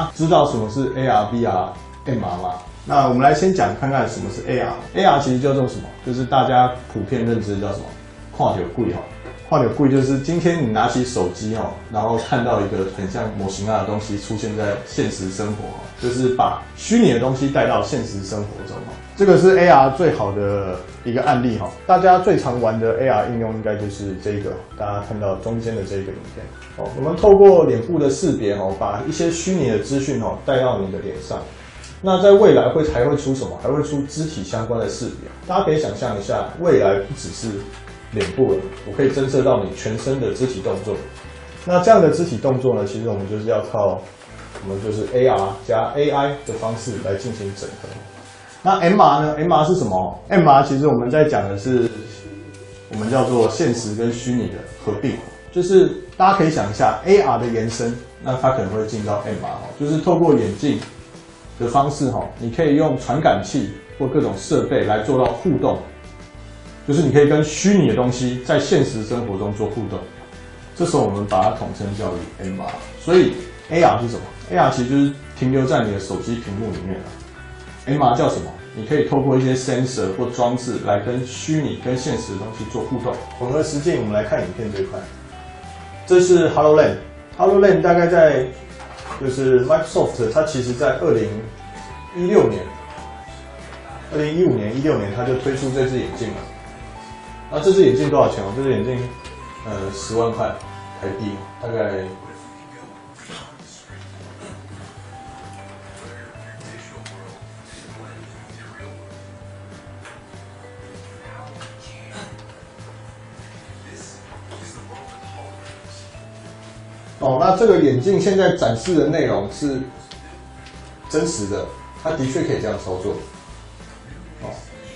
家知道什么是 AR、VR、MR 吗？那我们来先讲看看什么是 AR。AR 其实叫做什么？就是大家普遍认知的叫什么？看到鬼哈。看到鬼就是今天你拿起手机哈，然后看到一个很像模型的东西出现在现实生活哈，就是把虚拟的东西带到现实生活中哈。这个是 AR 最好的一个案例哈。大家最常玩的 AR 应用应该就是这个，大家看到中间的这个影片哦。我们透过脸部的识别哦，把一些虚拟的资讯哦带到你的脸上。那在未来还会出什么？还会出肢体相关的识别。大家可以想象一下，未来不只是脸部了，我可以侦测到你全身的肢体动作。那这样的肢体动作呢，其实我们就是要靠我们就是 AR 加 AI 的方式来进行整合。那 MR 呢 ？MR 是什么 ？MR 其实我们在讲的是我们叫做现实跟虚拟的合并，就是大家可以想一下 AR 的延伸，那它可能会进到 MR， 就是透过眼镜的方式你可以用传感器或各种设备来做到互动。就是你可以跟虚拟的东西在现实生活中做互动，这时候我们把它统称叫 MR。所以 AR 是什么 ？AR 其实就是停留在你的手机屏幕里面了。MR 叫什么？你可以透过一些 sensor 或装置来跟虚拟、跟现实的东西做互动。混合实境，我们来看影片这一块。这是 HoloLens。HoloLens 大概在就是 Microsoft， 它其实在2015年、16年，它就推出这只眼镜了。那这只眼镜多少钱哦？这只眼镜，10万块台币，大概。哦，那这个眼镜现在展示的内容是真实的，它的确可以这样操作。哦。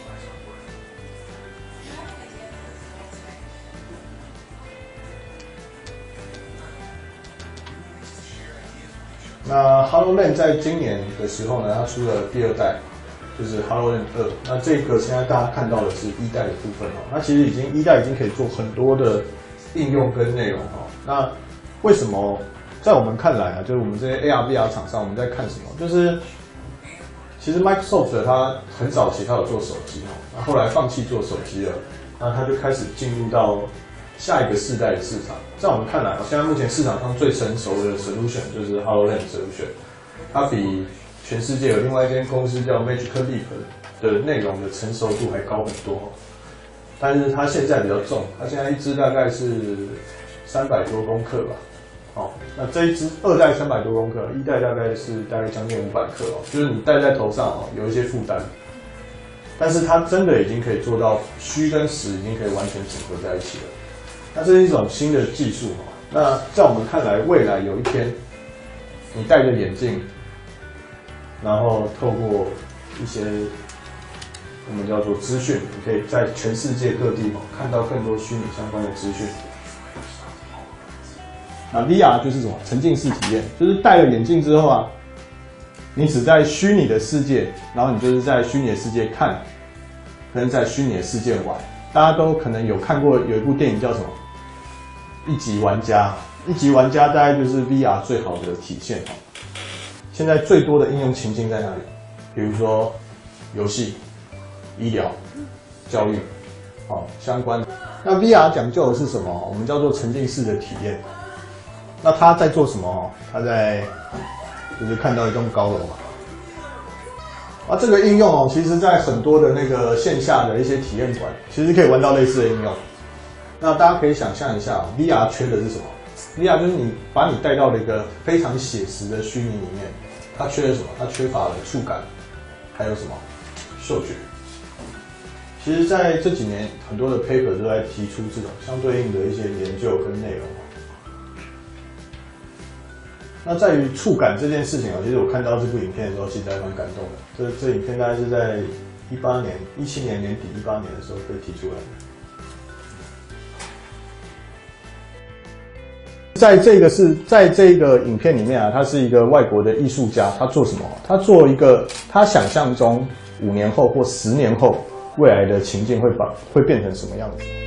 那 HoloLens 在今年的时候呢，它出了第2代，就是 HoloLens 2。那这个现在大家看到的是1代的部分哦。那其实1代已经可以做很多的应用跟内容哦。那为什么在我们看来啊，就是我们这些 AR/VR 厂商，我们在看什么？就是其实 Microsoft 它很早期它有做手机哦，那后来放弃做手机了，那它就开始进入到下一个世代的市场。在我们看来，现在目前市场上最成熟的 solution 就是 HoloLens solution， 它比全世界有另外一间公司叫 Magic Leap 的内容的成熟度还高很多。但是它现在比较重，它现在一支大概是300多公克吧。哦，那这一支2代300多公克，1代大概将近500克哦，就是你戴在头上哦，有一些负担。但是它真的已经可以做到虚跟实已经可以完全整合在一起了。那这是一种新的技术哦。那在我们看来，未来有一天，你戴着眼镜，然后透过一些我们叫做资讯，你可以在全世界各地看到更多虚拟相关的资讯。那 VR 就是什么？沉浸式体验，就是戴了眼镜之后啊，你只在虚拟的世界，然后你就是在虚拟的世界看，跟在虚拟的世界玩。大家都可能有看过有一部电影叫什么《一级玩家》，一级玩家大概就是 VR 最好的体现。现在最多的应用情境在哪里？比如说游戏、医疗、教育，相关的。那 VR 讲究的是什么？我们叫做沉浸式的体验。那他在做什么？他在就是看到一栋高楼嘛。这个应用其实在很多的那个线下的一些体验馆，其实可以玩到类似的应用。那大家可以想象一下 ，VR 缺的是什么 ？VR 就是你把你带到了一个非常写实的虚拟里面，它缺了什么？它缺乏了触感，还有什么？嗅觉。其实在这几年，很多的 paper 都在提出这种相对应的一些研究跟内容。那在于触感这件事情其实我看到这部影片的时候，其实还蛮感动的。这影片大概是在17年年底18年的时候被提出来的。在这个影片里面啊，他是一个外国的艺术家，他做什么？他做一个他想象中5年后或10年后未来的情境会变成什么样子？